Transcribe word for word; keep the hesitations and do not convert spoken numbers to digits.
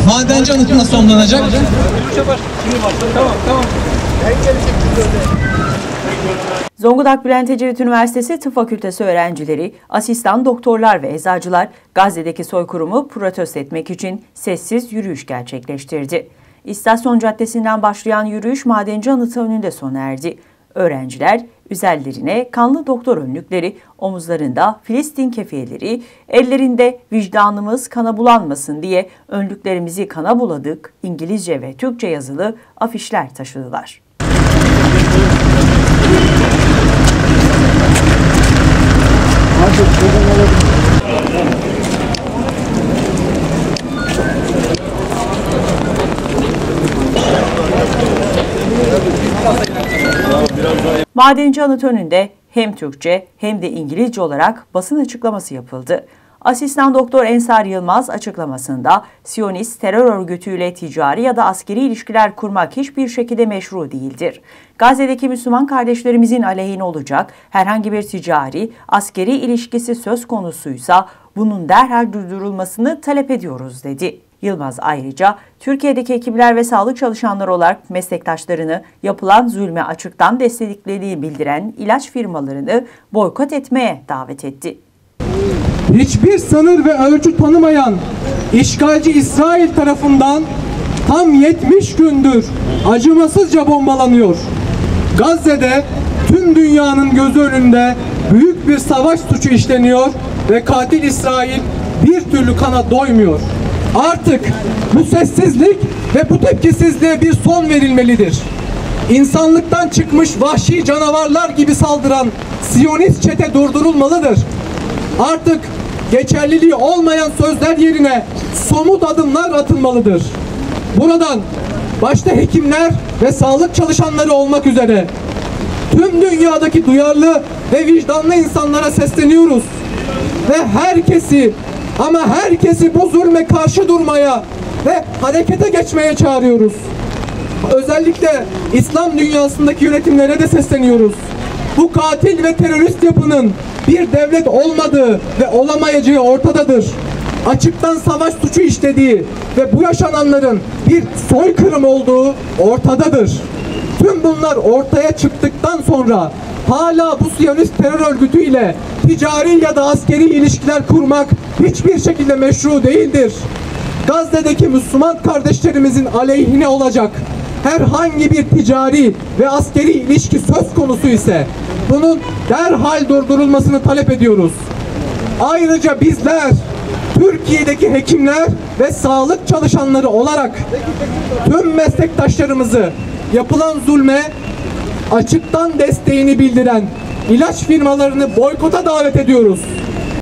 madenci anıtına sonlanacak. Tamam, tamam. Zonguldak Bülent Ecevit Üniversitesi Tıp Fakültesi öğrencileri, asistan doktorlar ve eczacılar Gazze'deki soykırımı protesto etmek için sessiz yürüyüş gerçekleştirdi. İstasyon Caddesi'nden başlayan yürüyüş Madenci Anıtı önünde sona erdi. Öğrenciler üzerlerine kanlı doktor önlükleri, omuzlarında Filistin kefiyeleri, ellerinde vicdanımız kana bulanmasın diye önlüklerimizi kana buladık İngilizce ve Türkçe yazılı afişler taşıdılar. Madenci Anıt önünde hem Türkçe hem de İngilizce olarak basın açıklaması yapıldı. Asistan Doktor Ensar Yılmaz açıklamasında Siyonist terör örgütüyle ticari ya da askeri ilişkiler kurmak hiçbir şekilde meşru değildir. Gazze'deki Müslüman kardeşlerimizin aleyhine olacak herhangi bir ticari, askeri ilişkisi söz konusuysa bunun derhal durdurulmasını talep ediyoruz dedi. Yılmaz ayrıca Türkiye'deki hekimler ve sağlık çalışanları olarak meslektaşlarını yapılan zulme açıktan desteklediğini bildiren ilaç firmalarını boykot etmeye davet etti. Hiçbir sınır ve ölçü tanımayan işgalci İsrail tarafından tam yetmiş gündür acımasızca bombalanıyor. Gazze'de tüm dünyanın gözü önünde büyük bir savaş suçu işleniyor ve katil İsrail bir türlü kana doymuyor. Artık bu sessizlik ve bu tepkisizliğe bir son verilmelidir. İnsanlıktan çıkmış vahşi canavarlar gibi saldıran Siyonist çete durdurulmalıdır. Artık geçerliliği olmayan sözler yerine somut adımlar atılmalıdır. Buradan başta hekimler ve sağlık çalışanları olmak üzere tüm dünyadaki duyarlı ve vicdanlı insanlara sesleniyoruz. Ve herkesi ama herkesi bu zulme karşı durmaya ve harekete geçmeye çağırıyoruz. Özellikle İslam dünyasındaki yönetimlere de sesleniyoruz. Bu katil ve terörist yapının bir devlet olmadığı ve olamayacağı ortadadır. Açıktan savaş suçu işlediği ve bu yaşananların bir soykırım olduğu ortadadır. Tüm bunlar ortaya çıktıktan sonra hala bu Siyonist terör örgütüyle ticari ya da askeri ilişkiler kurmak hiçbir şekilde meşru değildir. Gazze'deki Müslüman kardeşlerimizin aleyhine olacak herhangi bir ticari ve askeri ilişki söz konusu ise bunun derhal durdurulmasını talep ediyoruz. Ayrıca bizler Türkiye'deki hekimler ve sağlık çalışanları olarak tüm meslektaşlarımızı yapılan zulme açıktan desteğini bildiren ilaç firmalarını boykota davet ediyoruz.